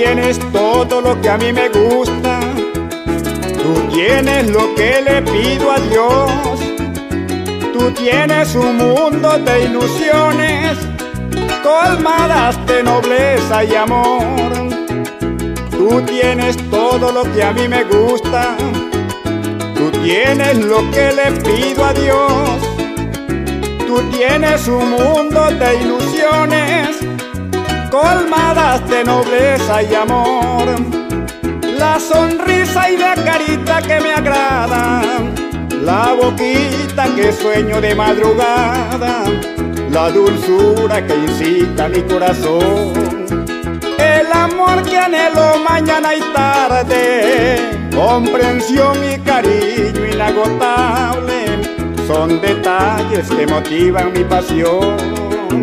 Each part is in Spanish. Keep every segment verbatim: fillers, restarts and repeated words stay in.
tienes todo lo que a mí me gusta, tú tienes lo que le pido a Dios. Tú tienes un mundo de ilusiones, colmadas de nobleza y amor. Tú tienes todo lo que a mí me gusta, tú tienes lo que le pido a Dios. Tú tienes un mundo de ilusiones, colmadas de nobleza y amor. La sonrisa y la carita que me agradan, la boquita que sueño de madrugada, la dulzura que incita mi corazón, el amor que anhelo mañana y tarde, comprensión y cariño inagotable, son detalles que motivan mi pasión.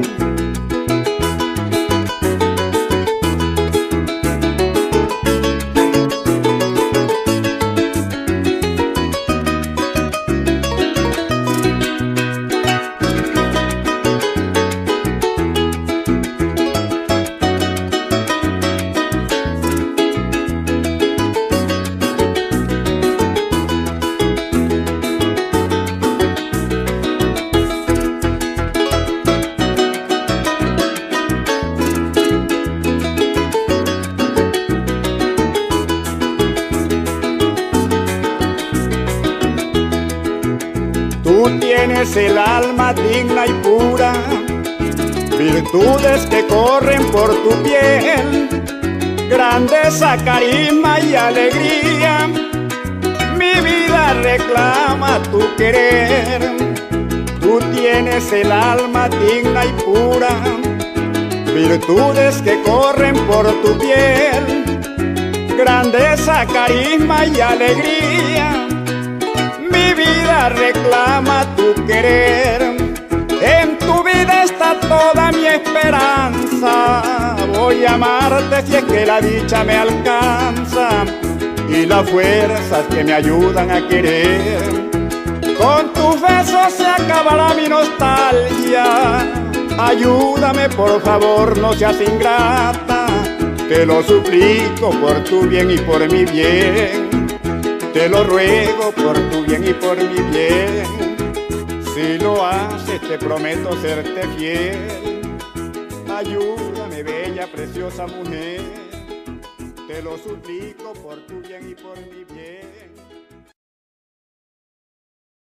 Tú tienes el alma digna y pura, virtudes que corren por tu piel, grandeza, carisma y alegría. Mi vida reclama tu querer. Tú tienes el alma digna y pura, virtudes que corren por tu piel, grandeza, carisma y alegría. Mi vida reclama tu querer. En tu vida está toda mi esperanza. Voy a amarte si es que la dicha me alcanza y las fuerzas que me ayudan a querer. Con tus besos se acabará mi nostalgia. Ayúdame por favor, no seas ingrata. Te lo suplico por tu bien y por mi bien. Te lo ruego por tu bien y por mi bien. Si lo haces te prometo serte fiel. Ayúdame, bella, preciosa mujer. Te lo suplico por tu bien y por mi bien.